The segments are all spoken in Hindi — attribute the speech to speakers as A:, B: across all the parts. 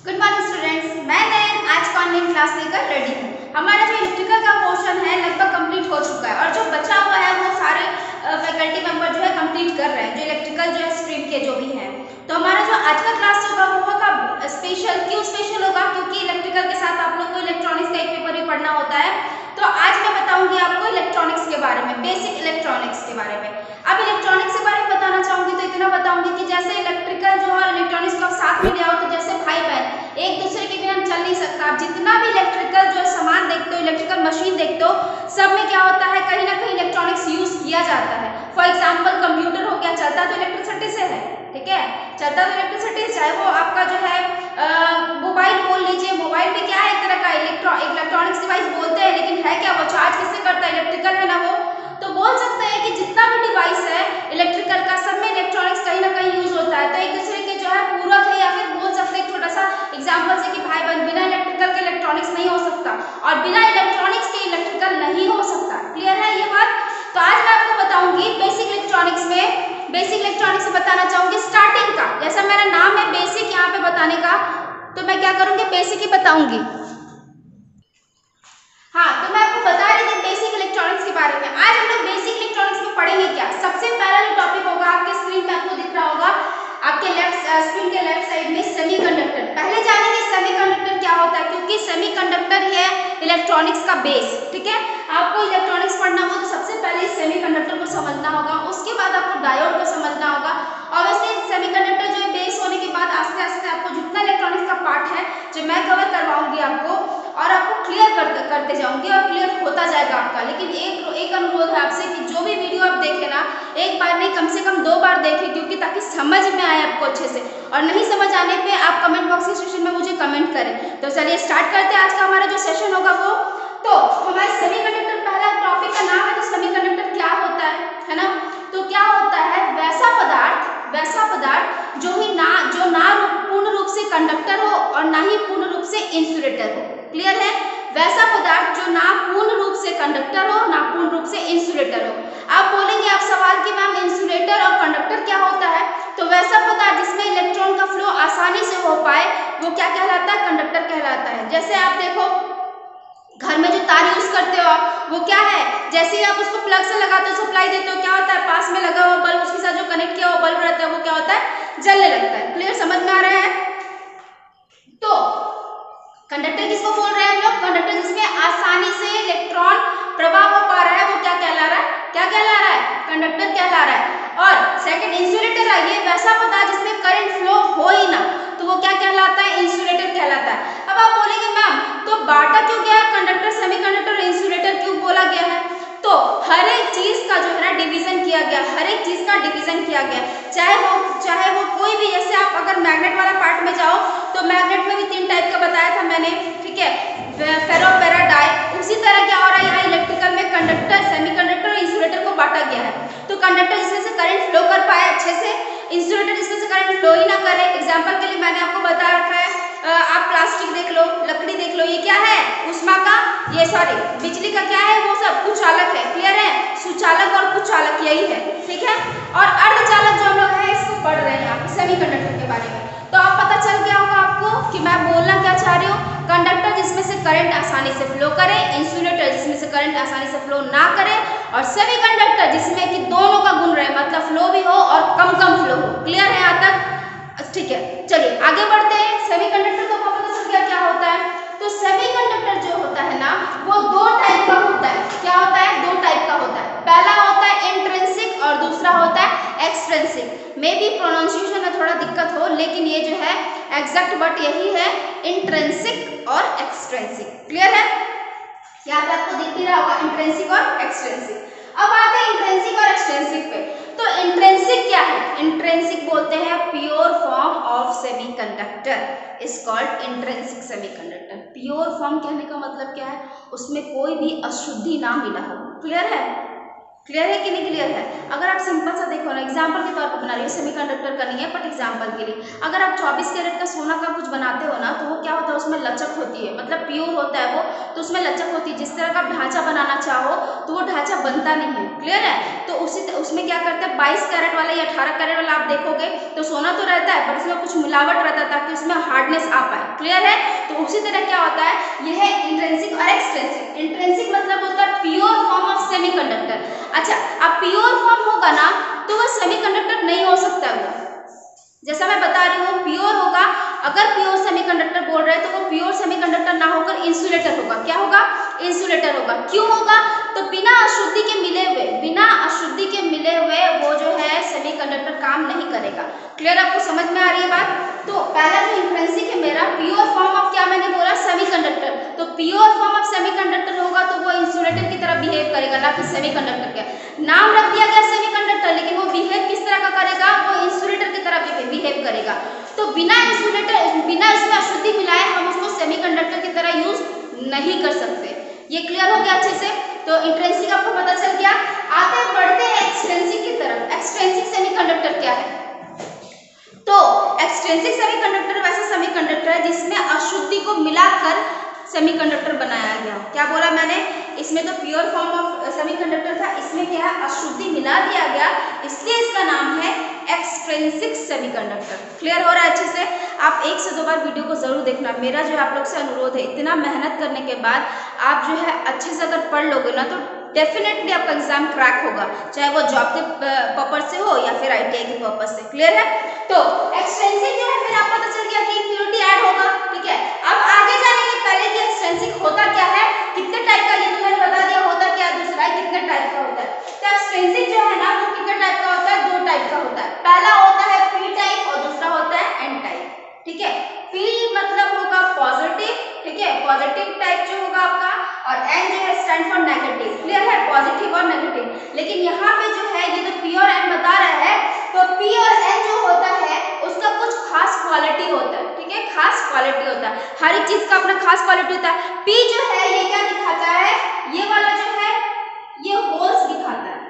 A: गुड मॉर्निंग स्टूडेंट्स, मैं नयन आज का ऑनलाइन क्लास लेकर रेडी हूँ। हमारा जो इलेक्ट्रिकल का पोर्शन है लगभग कंप्लीट हो चुका है और जो बचा हुआ है वो सारे फैकल्टी मेंबर जो है कंप्लीट कर रहे हैं, जो इलेक्ट्रिकल जो है स्ट्रीम के जो भी हैं। तो हमारा जो आज का क्लास होगा वो होगा स्पेशल। क्यों स्पेशल होगा? क्योंकि इलेक्ट्रिकल के साथ आप लोग को इलेक्ट्रॉनिक्स का एक पेपर भी पढ़ना होता है। तो आज मैं बताऊंगी आपको इलेक्ट्रॉनिक्स के बारे में, बेसिक इलेक्ट्रॉनिक्स के बारे में। अब इलेक्ट्रॉनिक्स के बारे में बताना चाहूंगी तो इतना बताऊंगी कि जैसे इलेक्ट्रिकल जो है इलेक्ट्रॉनिक्स को साथ में ले आओ तो जैसे भाई बहन एक दूसरे के बिना चल नहीं सकता। आप जितना भी इलेक्ट्रिकल जो सामान देखते हो, इलेक्ट्रिकल मशीन देखते हो, सब में क्या होता है, कहीं ना कहीं इलेक्ट्रॉनिक्स यूज किया जाता है। फॉर एग्जांपल कंप्यूटर हो गया, चलता तो इलेक्ट्रिसिटी से है, ठीक है, चलता तो इलेक्ट्रिसिटी से। चाहे वो आपका जो है मोबाइल बोल लीजिए, मोबाइल भी क्या है, एक तरह का इलेक्ट्रॉनिक्स डिवाइस बोलते हैं, लेकिन है क्या, वो चार्ज किससे करता है, इलेक्ट्रिकल है ना वो। तो बोल सकते हैं कि जितना भी डिवाइस है इलेक्ट्रिकल का, सब में इलेक्ट्रॉनिक्स कहीं ना कहीं यूज होता है। तो एक दूसरे के जो है पूरक है, या फिर बोल सकते हैं छोटा सा एग्जांपल से कि भाई बहन बिना इलेक्ट्रिकल के इलेक्ट्रॉनिक्स नहीं हो सकता और बिना इलेक्ट्रॉनिक्स के इलेक्ट्रिकल नहीं हो सकता। क्लियर है ये बात? तो आज मैं आपको बताऊंगी बेसिक इलेक्ट्रॉनिक्स में, बेसिक इलेक्ट्रॉनिक्स में बताना चाहूंगी स्टार्टिंग का। जैसा मेरा नाम है बेसिक यहाँ पे बताने का, तो मैं क्या करूंगी, बेसिक ही बताऊंगी। हाँ, तो मैं आपको बता रही थी बेसिक इलेक्ट्रॉनिक्स के बारे में। आज हम लोग बेसिक इलेक्ट्रॉनिक्स में पढ़ेंगे क्या। सबसे पहला जो टॉपिक होगा आपके स्क्रीन पे आपको दिख रहा होगा, आपके स्क्रीन के लेफ्ट साइड में सेमीकंडक्टर। पहले जानेंगे सेमीकंडक्टर क्या होता है, क्योंकि सेमीकंडक्टर ही है इलेक्ट्रॉनिक्स का बेस। ठीक है, आपको इलेक्ट्रॉनिक्स पढ़ना हो तो सबसे पहले सेमीकंडक्टर को समझना होगा, उसके बाद आपको डायोड को समझना होगा। ऑब्वियसली सेमीकंडक्टर जो है बेस होने के बाद आस्ते आस्ते आपको जितना इलेक्ट्रॉनिक्स का पार्ट है जो मैं कवर करवाऊंगी आपको, और आपको क्लियर करते जाऊंगी और क्लियर होता जाएगा आपका। लेकिन एक अनुरोध है आपसे कि जो भी वीडियो आप देखें ना, एक बार नहीं कम से कम 2 बार देखें, क्योंकि ताकि समझ में आए आपको अच्छे से। और नहीं समझ आने पे आप कमेंट बॉक्स के सेक्शन में मुझे कमेंट करें। तो चलिए स्टार्ट करते हैं आज का हमारा जो सेशन होगा वो। तो हमारे सेमीकंडक्टर पहला टॉपिक का नाम है, तो सेमीकंडक्टर क्या होता है ना। तो क्या होता है, वैसा पदार्थ जो ना पूर्ण रूप से कंडक्टर हो और ना ही पूर्ण रूप से इंसुलेटर हो। क्लियर है? वैसा पदार्थ जो ना पूर्ण रूप से कंडक्टर हो ना पूर्ण रूप से इंसुलेटर हो। आप बोलेंगे आप सवाल कि मैम इंसुलेटर और कंडक्टर क्या होता है, तो वैसा पदार्थ जिसमें इलेक्ट्रॉन का फ्लो आसानी से हो पाए वो क्या कहलाता है, कंडक्टर कहलाता है। जैसे आप देखो घर में जो तार यूज करते हो आप, वो क्या है, जैसे ही आप उसको प्लग से लगाते हो, सप्लाई देते हो, क्या होता है, पास में लगा हुआ बल्ब, उसके साथ जो कनेक्ट किया हुआ बल्ब रहता है वो क्या होता है, जलने लगता है। क्लियर, समझ में आ रहा है? तो कंडक्टर किसको बोल रहे हैं हम लोग, कंडक्टर जिसमें आसानी से इलेक्ट्रॉन प्रवाह हो पा रहा है वो क्या कहला रहा है, क्या कहला रहा है, कंडक्टर कहला रहा है। और सेकंड इंसुलेटर है, ये वैसा पदार्थ जिसमें करंट फ्लो हो ही ना, तो वो क्या कहलाता है, इंसुलेटर कहलाता है। अब आप बोलेंगे मैम तो बांटा क्यों गया है कंडक्टर, सेमीकंडक्टर, इंसुलेटर क्यों बोला गया है? तो हर एक चीज का जो है ना डिवीजन किया गया, हर एक चीज का डिवीजन किया गया, चाहे वो कोई भी। जैसे आप अगर मैग्नेट वाला पार्ट में जाओ तो मैग्नेट में भी 3 टाइप का बताया था मैंने, ठीक है, फेरो, पैरा, डाई। उसी तरह क्या हो रहा है यहाँ इलेक्ट्रिकल में, कंडक्टर, सेमीकंडक्टर और इंसुलेटर को बांटा गया है। तो कंडक्टर जिसमें से करंट फ्लो कर पाए अच्छे से, इंसुलेटर जिसमें से करंट फ्लो ही ना करे। एग्जांपल के लिए मैंने आपको बता रखा है, आप प्लास्टिक देख लो, लकड़ी देख लो, ये क्या है, उष्मा का, ये सॉरी बिजली का क्या है, वो सब कुचालक है। क्लियर है? सुचालक और कुचालक यही है, ठीक है। और अर्धचालक जो हम लोग है इसको पढ़ रहे हैं आप सेमीकंडक्टर के बारे में। तो आप पता चल गया होगा आपको कि मैं बोलना क्या चाह रही हूँ, कंडक्टर जिसमें से करंट आसानी से फ्लो करे, इंसुलेटर जिसमें से करंट आसानी से फ्लो ना करे, और सेमीकंडक्टर जिसमें कि दोनों का गुण रहे, मतलब फ्लो भी हो और कम फ्लो हो। क्लियर है यहाँ तक? ठीक है, चलिए आगे बढ़ते हैं। सेमीकंडक्टर को पता चल गया क्या होता है। तो सेमीकंडक्टर जो होता है ना वो 2 टाइप का होता है। क्या होता है? 2 टाइप का होता है। पहला होता है इंट्रिंसिक और दूसरा होता है एक्सट्रिंसिक। मे बी प्रोनाउंसिएशन में थोड़ा दिक्कत हो, लेकिन ये जो है एग्जैक्ट वर्ड यही है, इंट्रिंसिक और एक्सट्रिंसिक। क्लियर है? यहाँ पे आपको दिख भी रहा होगा इंट्रिंसिक और एक्सट्रिंसिक। अब आते हैं इंट्रिंसिक और एक्सट्रिंसिक पे। तो इंट्रिंसिक क्या है? इंट्रिंसिक बोलते हैं pure form of semiconductor is called intrinsic semiconductor. Pure form कहने का मतलब क्या है, उसमें कोई भी अशुद्धि ना मिला हो। क्लियर है? क्लियर है कि नहीं क्लियर है? अगर आप सिंपल सा देखो ना, एग्जांपल के तौर पर बना रही हूँ, सेमीकंडक्टर का नहीं है बट एग्जांपल के लिए, अगर आप 24 कैरेट का सोना का कुछ बनाते हो ना, तो वो क्या होता है, उसमें लचक होती है, मतलब प्योर होता है वो, तो उसमें लचक होती है। जिस तरह का ढांचा बनाना चाहो तो वो ढांचा बनता नहीं है। क्लियर है? तो उसमें क्या करते हैं, 22 कैरेट वाला या 18 कैरेट वाला आप देखोगे तो सोना तो रहता है बट उसमें कुछ मिलावट रहता है ताकि उसमें हार्डनेस आ पाए। क्लियर है? तो उसी तरह क्या होता है, यह इंट्रिंसिक और एक्सट्रिंसिक। इंट्रिंसिक मतलब होता है प्योर फॉर्म ऑफ सेमीकंडक्टर। अच्छा, अब प्योर फॉर्म होगा ना तो वह सेमीकंडक्टर नहीं हो सकता है। जैसा मैं बता रही हूँ, प्योर होगा, अगर प्योर सेमीकंडक्टर बोल रहे हैं तो वो प्योर सेमीकंडक्टर ना होकर इंसुलेटर होगा। क्या होगा? इंसुलेटर होगा। क्यों होगा? तो बिना अशुद्धि के मिले हुए वो जो है सेमीकंडक्टर काम नहीं करेगा। क्लियर? आपको समझ में आ रही है बात? तो पहला जो इंट्रिंसिक है मेरा, प्योर फॉर्म ऑफ क्या मैंने बोला, सेमीकंडक्टर। तो प्योर फॉर्म ऑफ सेमीकंडक्टर होगा तो वो इंसुलेटर की तरह बिहेव करेगा, ना कि सेमीकंडक्टर के। नाम रख दिया गया सेमीकंडक्टर, लेकिन वो बिहेव किस तरह का करेगा, वो इंसुलेटर की तरह बिहेव करेगा। तो बिना इसमें अशुद्धि मिलाए हम उसको सेमीकंडक्टर की तरह यूज नहीं कर सकते। ये क्लियर हो गया अच्छे से? तो इंट्रिंसिक आपको पता चल गया। आते बढ़ते हैं एक्सट्रिंसिक की तरफ। एक्सट्रिंसिक सेमीकंडक्टर क्या है? तो एक्सट्रिंसिक सेमीकंडक्टर वैसा सेमीकंडक्टर है जिसमें अशुद्धि को मिलाकर सेमीकंडक्टर बनाया गया। क्या बोला मैंने? इसमें तो प्योर फॉर्म ऑफ सेमीकंडक्टर था, इसमें क्या है, अशुद्धि मिला दिया गया, इसलिए इसका नाम है एक्सट्रिंसिक सेमीकंडक्टर। क्लियर हो रहा है अच्छे से? आप 1 से 2 बार वीडियो को जरूर देखना। मेरा जो है आप लोग से अनुरोध है, इतना मेहनत करने के बाद आप जो है अच्छे से अगर पढ़ लोगे ना तो डेफिनेटली आपका एग्जाम क्रैक होगा, चाहे वो जॉब के पर्पज से हो या फिर ITI के पर्पज से। क्लियर है? तो एक्सट्रिंसिक जो है फिर आपको पता चल गया कि इम्प्योरिटी ऐड होगा। ठीक है, अब आगे जानेंगे पहले कि एक्सट्रिंसिक होता क्या है, कितने टाइप का, ये तो मैंने बता दिया होता क्या, दूसरा है कितने टाइप का होता है। तो एक्सट्रिंसिक जो है ना वो कितने टाइप का होता है, 2 टाइप का होता है। पहला होता है पी टाइप और दूसरा होता है एन टाइप। ठीक है, पी मतलब होगा पॉजिटिव, ठीक है, पॉजिटिव टाइप जो होगा आपका, और एन जो है स्टैंड फॉर नेगेटिव। क्लियर है? पॉजिटिव और नेगेटिव। लेकिन यहाँ पे जो है ये तो पी और एन बता रहा है, तो पी और एन जो होता है उसका कुछ खास क्वालिटी होता है। ठीक है, खास क्वालिटी होता है, हर एक चीज का अपना खास क्वालिटी होता है। पी जो है ये क्या दिखाता है, ये वाला जो है ये होल्स दिखाता है।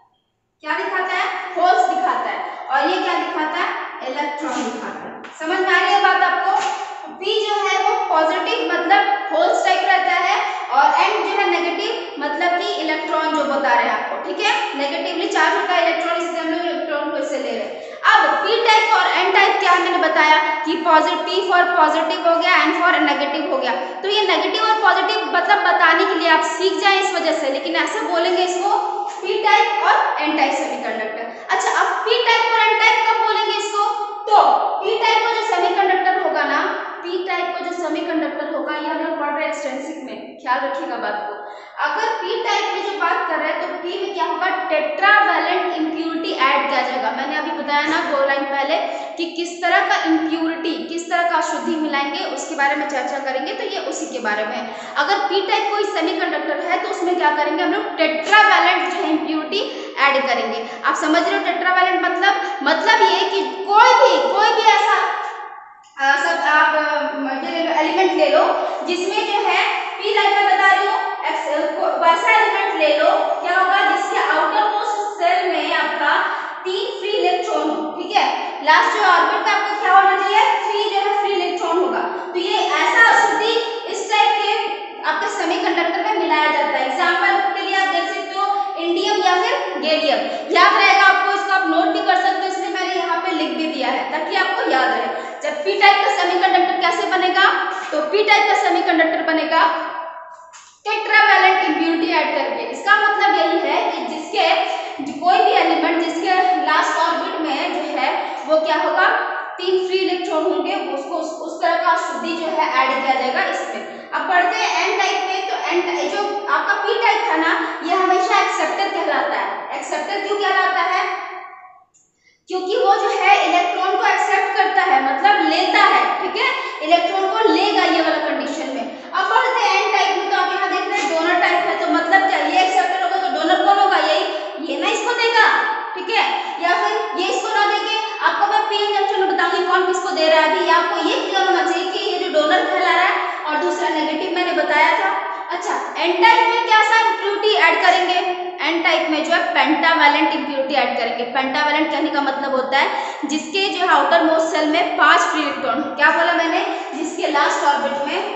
A: क्या दिखाता है? होल्स दिखाता है। और ये क्या दिखाता है? इलेक्ट्रॉन दिखाता है। समझ में आ रही है बात आपको? पी जो है वो पॉजिटिव मतलब होल्स टाइप रहता है, और एन जो है नेगेटिव मतलब कि इलेक्ट्रॉन जो बता रहे हैं आपको। ठीक है, नेगेटिवली चार्ज होता है इलेक्ट्रॉन, इसलिए हम लोग इलेक्ट्रॉन को इससे ले रहे हैं। अब पी टाइप और एन टाइप क्या मैंने बताया कि पॉजिटिव फॉर पॉजिटिव हो गया, एन फॉर नेगेटिव हो गया। तो ये नेगेटिव और पॉजिटिव मतलब बताने के लिए आप सीख जाएं इस वजह से, लेकिन ऐसे बोलेंगे इसको पी टाइप और एन टाइप सेमीकंडक्टर। अच्छा, अब पी टाइप और एन टाइप कब बोलेंगे इसको? तो पी टाइप का जो सेमीकंडक्टर होगा ना, पी टाइप का जो सेमीकंडक्टर होगा, ये हम लोग पढ़ रहे हैं एक्सट्रिंसिक में, ख्याल रखिएगा बात को। अगर पी टाइप में जो बात कर रहे हैं तो पी में क्या होगा, टेट्रावैलेंट इंप्योरिटी ऐड किया जाएगा। मैंने अभी बताया ना 2 लाइन पहले कि किस तरह का इंप्योरिटी, किस तरह का अशुद्धि मिलाएंगे, उसके बारे में चर्चा करेंगे, तो ये उसी के बारे में। अगर पी टाइप कोई सेमीकंडक्टर है तो उसमें क्या करेंगे हम लोग, टेट्रावैलेंट जो है इंप्योरिटी ऐड करेंगे। आप समझ रहे हो टेट्रावैलेंट मतलब ये कि कोई भी ऐसा सब आप एलिमेंट ले लो जिसमें जो है पी टाइप में बता रही हूँ, वैसा एलिमेंट ले लो, क्या होगा, जिसके आउटर मोस्ट सेल में आपका 3 फ्री इलेक्ट्रॉन हो। ठीक है, लास्ट जो ऑर्बिट में आपको क्या होना चाहिए, 3 जो है फ्री इलेक्ट्रॉन होगा। तो ये ऐसा अशुद्धि इस टाइप के आपके सेमीकंडक्टर में मिलाया जाता है। एग्जांपल के लिए आप देख सकते हो इंडियम या फिर गैलियम, याद रहेगा आपको, इसको आप नोट भी कर सकते हो, इसलिए मैंने यहाँ पे लिख भी दिया है ताकि आपको याद रहे। जब पी टाइप का सेमीकंडक्टर कैसे बनेगा, तो पी टाइप का सेमीकंडक्टर बनेगा टेट्रावैलेंट इंप्योरिटी ऐड करके। इसका मतलब यही है कि जिसके कोई भी एलिमेंट जिसके लास्ट ऑर्बिट में जो है वो क्या होगा, 3 फ्री इलेक्ट्रॉन होंगे, उसको उस तरह का अशुद्धि जो है ऐड किया जाएगा इसमें। अब बढ़ते हैं एन टाइप में। तो एन जो आपका पी टाइप था ना, ये हमेशा एक्सेप्टर कहलाता है। एक्सेप्टर क्यों कहलाता है? क्योंकि वो जो है इलेक्ट्रॉन को एक्सेप्ट करता है, मतलब लेता है। ठीक है, इलेक्ट्रॉन को लेगा ये वाला कंडीशन में। अब बढ़ते हैं एन टाइप में। तो आप यहाँ देख रहे हैं डोनर टाइप है, तो मतलब क्या, ये एक्सेप्टर होगा तो डोनर कौन होगा, ये ना इसको देगा। ठीक है, या फिर ये इसको ना देके आपको मैं पी इंजेक्शन में बताऊंगी कौन किसको दे रहा है। अभी आपको ये क्लियर होना चाहिए कि ये जो डोनर कहला रहा है और दूसरा नेगेटिव मैंने बताया था। अच्छा, एन टाइप में क्या सा इंप्योरिटी ऐड करेंगे, एन टाइप में जो है पेंटावैलेंट इंप्योरिटी ऐड करेंगे। पेंटावैलेंट कहने का मतलब होता है जिसके जो है आउटर मोस्ट सेल में 5 फ्री इलेक्ट्रॉन, क्या बोला मैंने, जिसके लास्ट ऑर्बिट में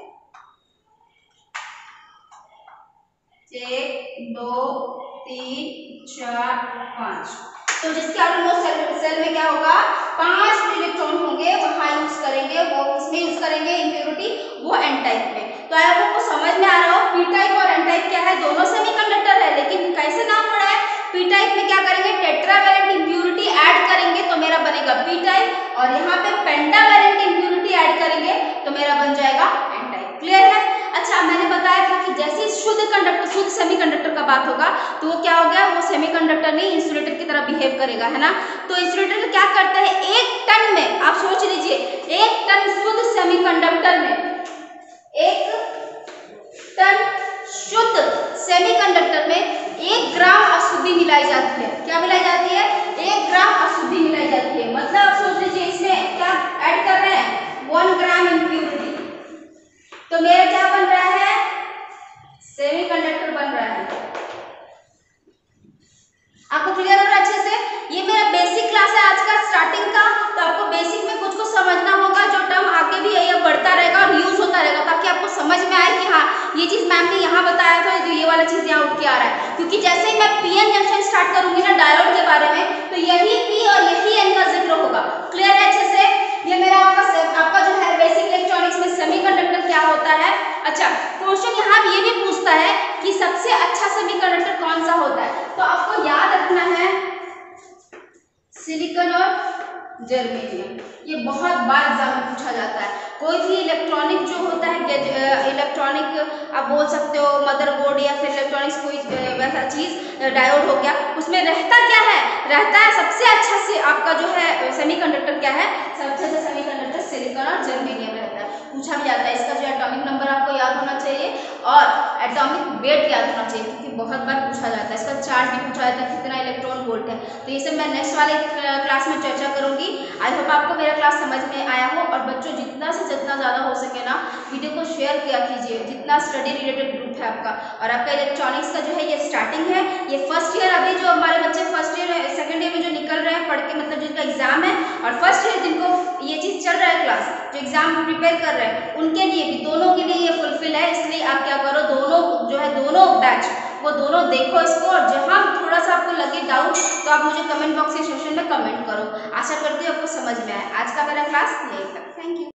A: 1 2 3 4 5, तो जिसके आउटर मोस्ट सेल में क्या होगा 5 फ्री इलेक्ट्रॉन होंगे, वहां यूज करेंगे, वो किसमें यूज करेंगे इंप्योरिटी, वो एन टाइप में। तो आप लोगों को समझ में आ रहा हो पी टाइप और एन टाइप क्या है, दोनों सेमीकंडक्टर है, लेकिन कैसे नाम पड़ा है, पी टाइप में क्या करेंगे टेट्रावैलेंट इंप्योरिटी ऐड करेंगे तो मेरा बनेगा पी टाइप, और यहाँ पे पेंटावैलेंट इंप्योरिटी ऐड करेंगे तो मेरा बन जाएगा एन टाइप। क्लियर है। अच्छा, मैंने बताया था कि जैसे शुद्ध कंडक्टर, शुद्ध सेमीकंडक्टर का बात होगा तो वो क्या हो गया, वो सेमीकंडक्टर नहीं इंसुलेटर की तरह बिहेव करेगा, है ना। तो इंसुलेटर क्या करता है, 1 टन में, आप सोच लीजिए 1 टन शुद्ध सेमीकंडक्टर में, 1 टन शुद्ध सेमीकंडक्टर में 1 ग्राम अशुद्धि मिलाई जाती है। क्या मिलाई जाती है, 1 ग्राम अशुद्धि मिलाई जाती है। मतलब आप सोच लीजिए इसमें क्या ऐड कर रहे हैं, 1 ग्राम इंप्योरिटी, तो मेरा क्या बन रहा है, सेमीकंडक्टर बन रहा है। आपको क्लियर हो रहा है अच्छे से। ये मेरा बेसिक क्लास है आज का स्टार्टिंग का, तो आपको बेसिक में कुछ समझना होगा, जो टर्म आगे भी ये बढ़ता रहेगा और यूज होता रहेगा, ताकि आपको समझ में आए कि हाँ ये चीज मैम ने यहाँ बताया था, तो ये वाला चीज यहाँ उठ के आ रहा है। क्योंकि जैसे ही मैं पीएन जंक्शन स्टार्ट करूंगी ना डायोड के बारे में, तो यही पी और यही एन का जिक्र होगा। क्लियर है अच्छे से। ये मेरा आपका जो है बेसिक इलेक्ट्रॉनिक्स में सेमीकंडक्टर क्या होता है। अच्छा, क्वेश्चन यहाँ ये भी पूछता है कि सबसे अच्छा सेमीकंडक्टर कौन सा होता है, तो आपको याद रखना है सिलिकॉन और जर्मेनियम। ये बहुत बार एग्जाम में पूछा जाता है। कोई भी इलेक्ट्रॉनिक जो होता है, इलेक्ट्रॉनिक आप बोल सकते हो मदरबोर्ड या फिर इलेक्ट्रॉनिक्स कोई वैसा चीज, डायोड हो गया, उसमें रहता क्या है, रहता है सबसे अच्छा से आपका जो है सेमीकंडक्टर क्या है, सबसे अच्छा सेमीकंडक्टर सिलिकॉन और जर्मेनियम रहता है। पूछा भी जाता है। इसका जो एटॉमिक नंबर आपको याद होना चाहिए और एटॉमिक वेट याद होना चाहिए, क्योंकि बहुत बार पूछा जाता है। इसका चार्ज भी पूछा जाता है, कितना इलेक्ट्रॉन वोल्ट है। तो ये सब मैं नेक्स्ट वाले क्लास में चर्चा करूंगी। आई होप आपको मेरा क्लास समझ में आया हो। और बच्चों जितना से जितना ज़्यादा हो सके ना वीडियो को शेयर किया कीजिए, जितना स्टडी रिलेटेड ग्रुप है आपका। और आपका इलेक्ट्रॉनिक्स का जो है ये स्टार्टिंग है, ये फर्स्ट ईयर, अभी जो हमारे बच्चे फर्स्ट ईयर सेकंड ईयर में जो निकल रहे हैं पढ़ के, मतलब जिनका एग्जाम है, और फर्स्ट ईयर जिनको ये चीज़ चल रहा है क्लास, जो एग्जाम प्रिपेयर कर रहे हैं, उनके लिए भी, दोनों के लिए ये फुलफिल है। इसलिए आप क्या करो, दोनों जो है दोनों बैच वो दोनों देखो इसको, और जहाँ थोड़ा सा आपको लगे डाउट तो आप मुझे कमेंट बॉक्स के सेक्शन में कमेंट करो। आशा करती हूँ आपको समझ में आए। आज का मेरा क्लास यही था। Thank you.